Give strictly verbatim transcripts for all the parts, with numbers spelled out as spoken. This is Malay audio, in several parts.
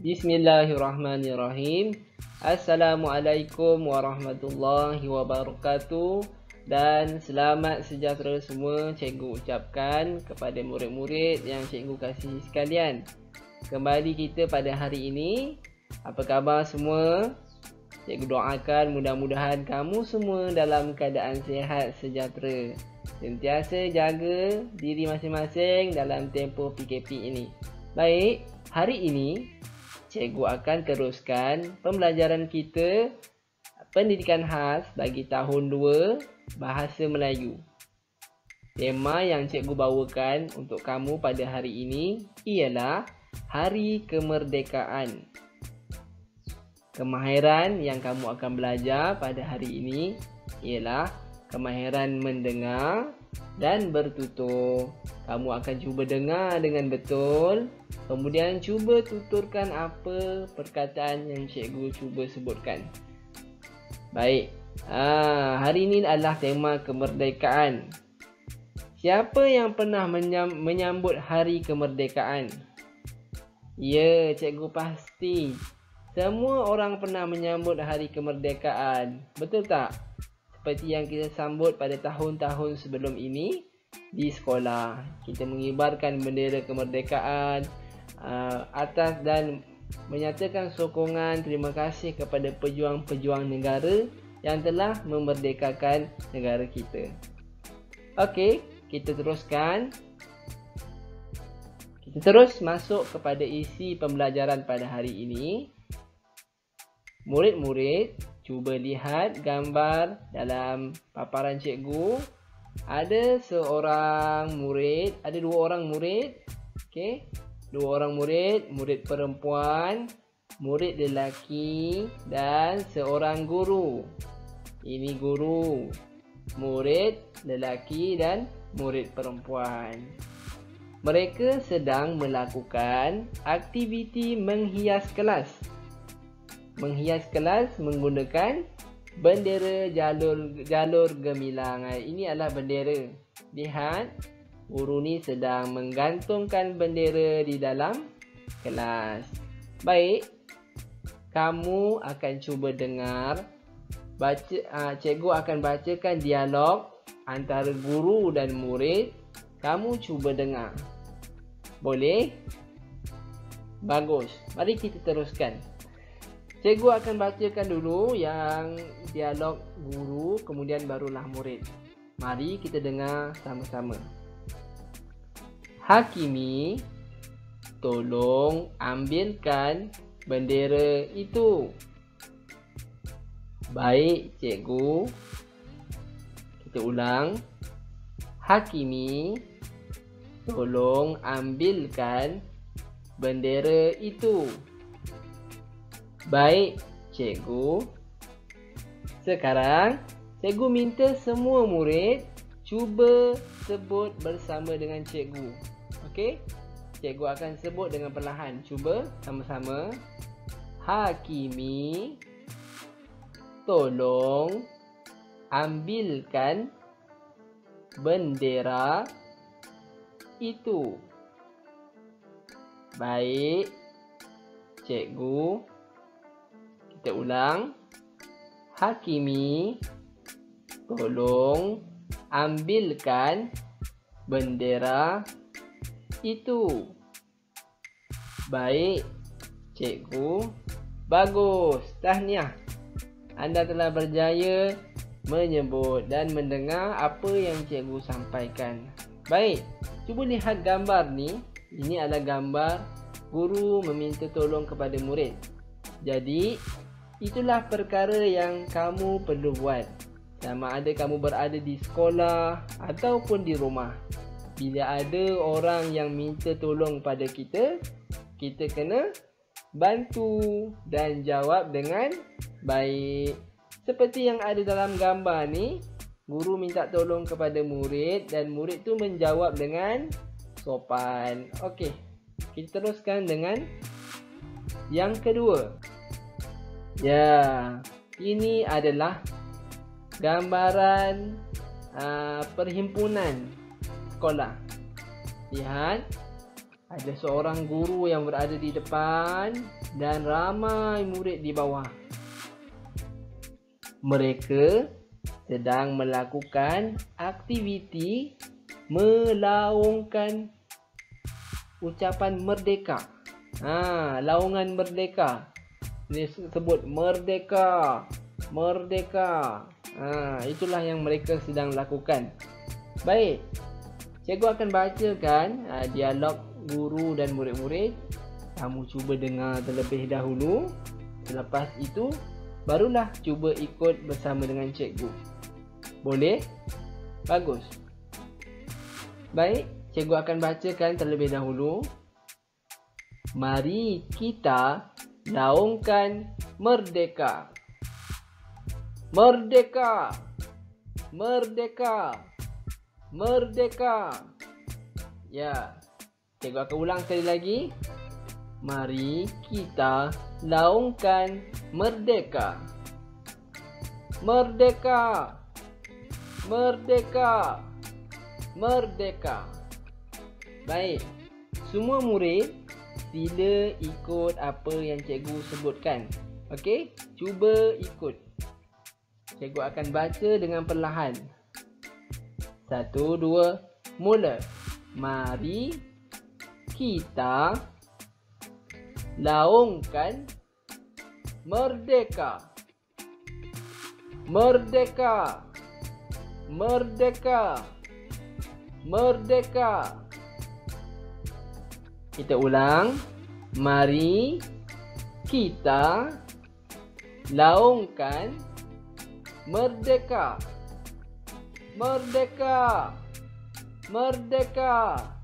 Bismillahirrahmanirrahim. Assalamualaikum warahmatullahi wabarakatuh. Dan selamat sejahtera semua cikgu ucapkan kepada murid-murid yang cikgu kasihi sekalian. Kembali kita pada hari ini. Apa khabar semua? Cikgu doakan mudah-mudahan kamu semua dalam keadaan sihat sejahtera. Sentiasa jaga diri masing-masing dalam tempoh P K P ini. Baik, hari ini cikgu akan teruskan pembelajaran kita pendidikan khas bagi tahun dua Bahasa Melayu. Tema yang cikgu bawakan untuk kamu pada hari ini ialah Hari Kemerdekaan. Kemahiran yang kamu akan belajar pada hari ini ialah kemahiran mendengar dan bertutur. Kamu akan cuba dengar dengan betul, kemudian cuba tuturkan apa perkataan yang cikgu cuba sebutkan. Baik, ha, hari ini adalah tema kemerdekaan. Siapa yang pernah menyam, menyambut hari kemerdekaan? Ya, cikgu pasti. Semua orang pernah menyambut hari kemerdekaan. Betul tak? Seperti yang kita sambut pada tahun-tahun sebelum ini di sekolah. Kita mengibarkan bendera kemerdekaan uh, atas dan menyatakan sokongan terima kasih kepada pejuang-pejuang negara yang telah memerdekakan negara kita. Okey, kita teruskan. Kita terus masuk kepada isi pembelajaran pada hari ini. Murid-murid, cuba lihat gambar dalam paparan cikgu. Ada seorang murid, ada dua orang murid. Okey. Dua orang murid, murid perempuan, murid lelaki dan seorang guru. Ini guru, murid lelaki dan murid perempuan. Mereka sedang melakukan aktiviti menghias kelas. Menghias kelas menggunakan bendera jalur jalur gemilang. Ini adalah bendera. Lihat, guru ni sedang menggantungkan bendera di dalam kelas. Baik, kamu akan cuba dengar. Baca, uh, cikgu akan bacakan dialog antara guru dan murid. Kamu cuba dengar. Boleh? Bagus. Mari kita teruskan. Cikgu akan bacakan dulu yang dialog guru, kemudian barulah murid. Mari kita dengar sama-sama. Hakimi, tolong ambilkan bendera itu. Baik, cikgu. Kita ulang. Hakimi, tolong ambilkan bendera itu. Baik, cikgu. Sekarang, cikgu minta semua murid cuba sebut bersama dengan cikgu. Okey? Cikgu akan sebut dengan perlahan. Cuba sama-sama. Hakimi, tolong ambilkan bendera itu. Baik, cikgu. Kita ulang. Hakimi, tolong ambilkan bendera itu. Baik, cikgu. Bagus. Tahniah. Anda telah berjaya menyebut dan mendengar apa yang cikgu sampaikan. Baik, cuba lihat gambar ni. Ini adalah gambar guru meminta tolong kepada murid. Jadi, itulah perkara yang kamu perlu buat. Sama ada kamu berada di sekolah ataupun di rumah. Bila ada orang yang minta tolong pada kita, kita kena bantu dan jawab dengan baik. Seperti yang ada dalam gambar ni, guru minta tolong kepada murid dan murid tu menjawab dengan sopan. Okey, kita teruskan dengan yang kedua. Ya, ini adalah gambaran uh, perhimpunan sekolah. Lihat, Ada seorang guru yang berada di depan dan ramai murid di bawah. Mereka sedang melakukan aktiviti melaungkan ucapan merdeka. Ha, laungan merdeka. Ini sebut merdeka. Merdeka. Ha, itulah yang mereka sedang lakukan. Baik. Cikgu akan bacakan ha, dialog guru dan murid-murid. Kamu cuba dengar terlebih dahulu. Selepas itu barulah cuba ikut bersama dengan cikgu. Boleh? Bagus. Baik, cikgu akan bacakan terlebih dahulu. Mari kita laungkan merdeka. Merdeka. Merdeka. Merdeka. Ya. Cikgu akan ulang sekali lagi. Mari kita laungkan merdeka. Merdeka. Merdeka. Merdeka. Baik. Semua murid sila ikut apa yang cikgu sebutkan. Okey? Cuba ikut. Cikgu akan baca dengan perlahan. Satu, dua, mula. Mari kita laungkan merdeka. Merdeka. Merdeka. Merdeka. Kita ulang. Mari kita laungkan merdeka. Merdeka. Merdeka.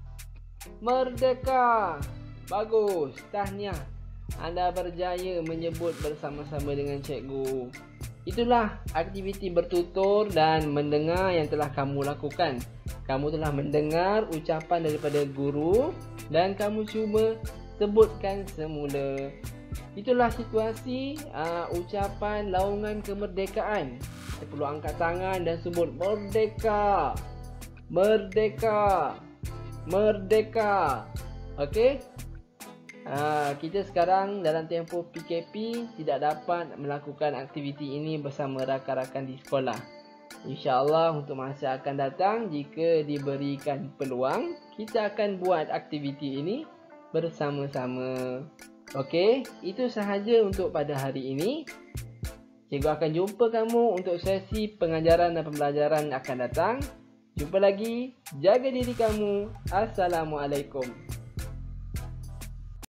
Merdeka. Bagus. Tahniah. Anda berjaya menyebut bersama-sama dengan cikgu. Itulah aktiviti bertutur dan mendengar yang telah kamu lakukan. Kamu telah mendengar ucapan daripada guru dan kamu cuba sebutkan semula. Itulah situasi uh, ucapan laungan kemerdekaan. Kita perlu angkat tangan dan sebut merdeka. Merdeka. Merdeka. Okey? Uh, kita sekarang dalam tempoh P K P tidak dapat melakukan aktiviti ini bersama rakan-rakan di sekolah. InsyaAllah untuk masa akan datang, jika diberikan peluang, kita akan buat aktiviti ini bersama-sama. Okey, itu sahaja untuk pada hari ini. Cikgu akan jumpa kamu untuk sesi pengajaran dan pembelajaran akan datang. Jumpa lagi. Jaga diri kamu. Assalamualaikum.